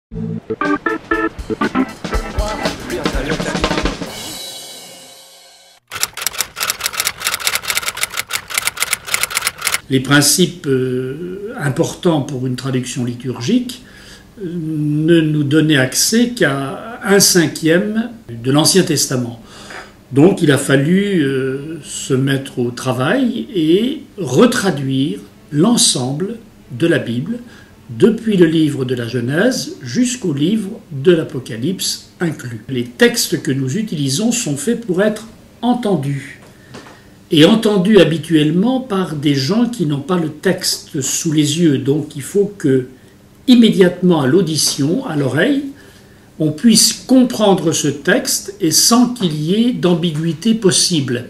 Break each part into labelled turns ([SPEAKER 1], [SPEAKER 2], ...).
[SPEAKER 1] Les principes importants pour une traduction liturgique ne nous donnaient accès qu'à 1/5 de l'Ancien Testament. Donc il a fallu se mettre au travail et retraduire l'ensemble de la Bible, depuis le livre de la Genèse jusqu'au livre de l'Apocalypse inclus. Les textes que nous utilisons sont faits pour être entendus. Et entendus habituellement par des gens qui n'ont pas le texte sous les yeux. Donc il faut que, immédiatement à l'audition, à l'oreille, on puisse comprendre ce texte et sans qu'il y ait d'ambiguïté possible.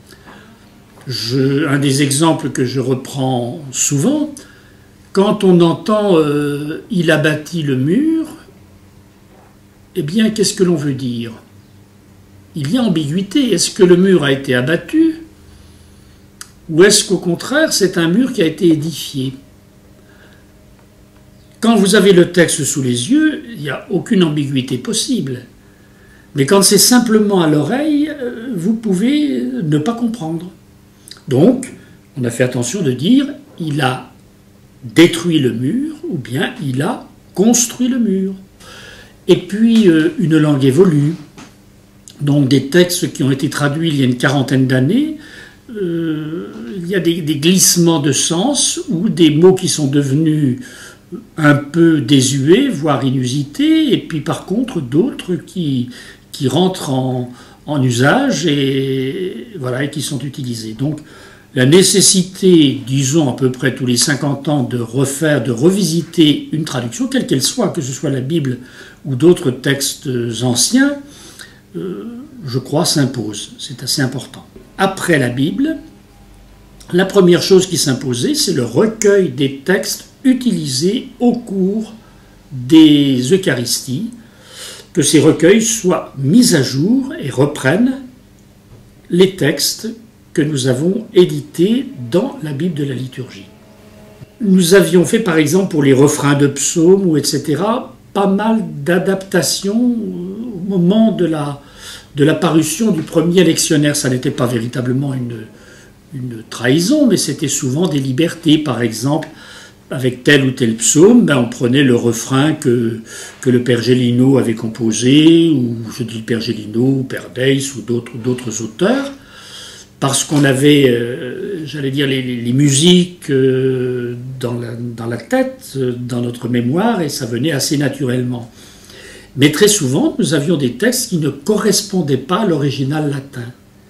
[SPEAKER 1] Un des exemples que je reprends souvent, quand on entend « il a bâti le mur », eh bien, qu'est-ce que l'on veut dire? Il y a ambiguïté. Est-ce que le mur a été abattu? Ou est-ce qu'au contraire, c'est un mur qui a été édifié? Quand vous avez le texte sous les yeux, il n'y a aucune ambiguïté possible. Mais quand c'est simplement à l'oreille, vous pouvez ne pas comprendre. Donc, on a fait attention de dire « il a détruit le mur » ou bien « il a construit le mur ». Et puis, une langue évolue. Donc, des textes qui ont été traduits il y a une quarantaine d'années, il y a des glissements de sens ou des mots qui sont devenus un peu désuets, voire inusités, et puis par contre d'autres qui rentrent en usage et, voilà, et qui sont utilisés. Donc la nécessité, disons à peu près tous les 50 ans, de revisiter une traduction, quelle qu'elle soit, que ce soit la Bible ou d'autres textes anciens, je crois, s'impose. C'est assez important. Après la Bible, la première chose qui s'imposait, c'est le recueil des textes utilisés au cours des Eucharisties, que ces recueils soient mis à jour et reprennent les textes que nous avons édités dans la Bible de la liturgie. Nous avions fait par exemple pour les refrains de psaumes ou etc. pas mal d'adaptations au moment de la parution du premier lectionnaire. Ça n'était pas véritablement une trahison, mais c'était souvent des libertés. Par exemple, avec tel ou tel psaume, on prenait le refrain que le Père Gélineau avait composé, ou je dis le Père Gélineau, ou Père Deys, ou d'autres auteurs, parce qu'on avait, j'allais dire, les musiques dans la tête, dans notre mémoire, et ça venait assez naturellement. Mais très souvent, nous avions des textes qui ne correspondaient pas à l'original latin.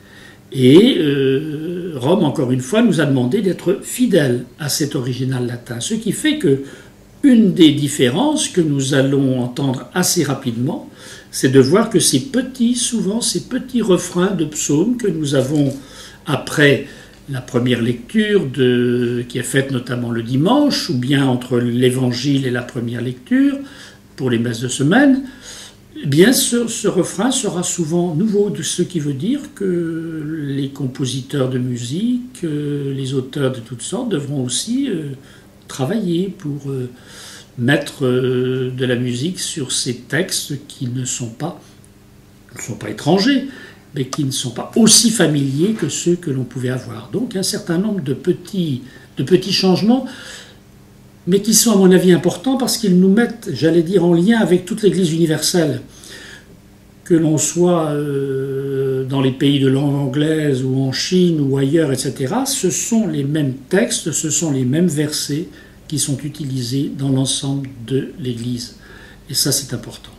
[SPEAKER 1] Et Rome, encore une fois, nous a demandé d'être fidèles à cet original latin. Ce qui fait que une des différences que nous allons entendre assez rapidement, c'est de voir que souvent ces petits refrains de psaumes que nous avons après la première lecture qui est faite notamment le dimanche, ou bien entre l'évangile et la première lecture, pour les messes de semaine, eh bien ce refrain sera souvent nouveau, de ce qui veut dire que les compositeurs de musique, les auteurs de toutes sortes devront aussi travailler pour mettre de la musique sur ces textes qui ne sont pas étrangers, mais qui ne sont pas aussi familiers que ceux que l'on pouvait avoir. Donc un certain nombre de petits changements, mais qui sont à mon avis importants parce qu'ils nous mettent, j'allais dire, en lien avec toute l'Église universelle. Que l'on soit dans les pays de langue anglaise ou en Chine ou ailleurs, etc., ce sont les mêmes textes, ce sont les mêmes versets qui sont utilisés dans l'ensemble de l'Église. Et ça, c'est important.